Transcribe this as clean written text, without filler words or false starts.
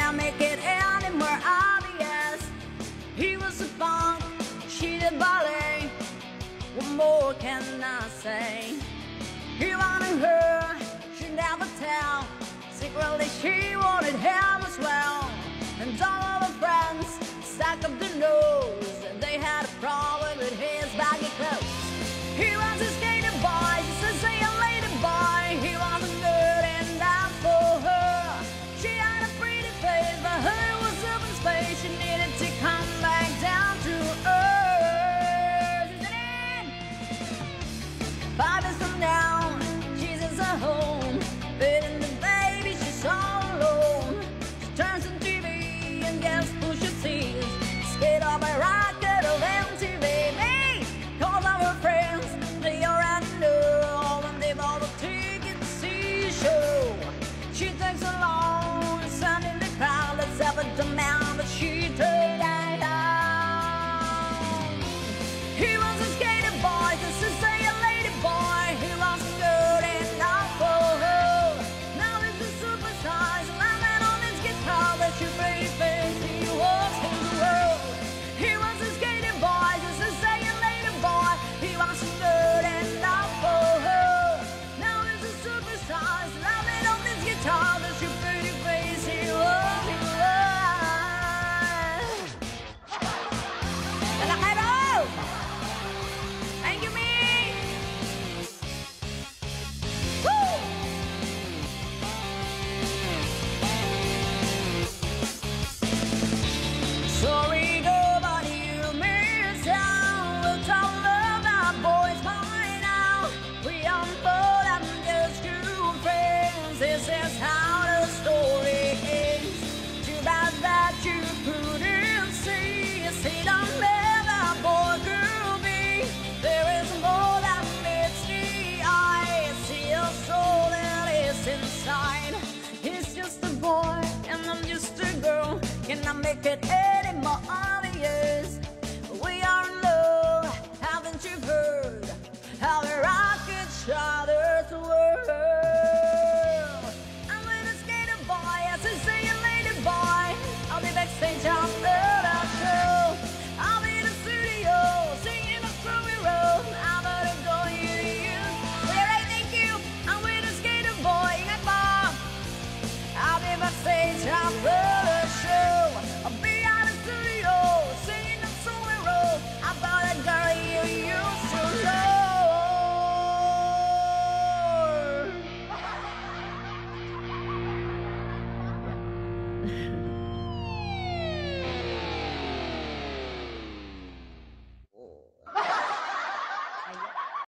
Cannot make it any more obvious. He was a punk, she did ballet. What more can I say? He wanted her, she'd never tell. Secretly she wanted him as well. And all of her friends stuck up their nose, and they had a problem with his baggy clothes. He was a skater boy, just a sailor lady boy. He wasn't good enough for her. She had a pretty face, but her was up in space. She needed to come back down to earth. Isn't it? 5 years from now, she's at her home, feeding the baby, she's all alone. She turns on TV and guess who she sees? Skate off a rocket of MTV. Me, calls all her friends, they already know, and they've all the tickets to see a show. She takes along and sent in the crowd. Let's have a demand, but she turned down. He was a skater boy, just to say a lady boy. He wasn't good enough for her. Now he's a superstar, he's slamming on his guitar. But you pretty face, he walks through the world. He was a skater boy, just to say a lady boy. He wasn't good enough for her. Now he's a superstar, he's slamming on his guitar. But you pretty face, he walks through the world. And I had hope. Thank you, me. Woo! Sorry, go, but you miss out. Let's all love our boys by now. We are more than just true friends. This is how the story ends. Too bad that you couldn't see. See, don't let our boy girl be. There is more than meets the eye. See a soul that is inside. He's just a boy and I'm just a girl. Can I make it any more obvious? We are in love, haven't you heard? How we rock each other's world. I'm with a skater boy, as I say a lady boy. I'll be backstage after the show. I'll be in the studio, singing a Groovy Road. I'm gonna go hear you. Alright, thank you. I'm with a skater boy, and Bob. I'll be backstage after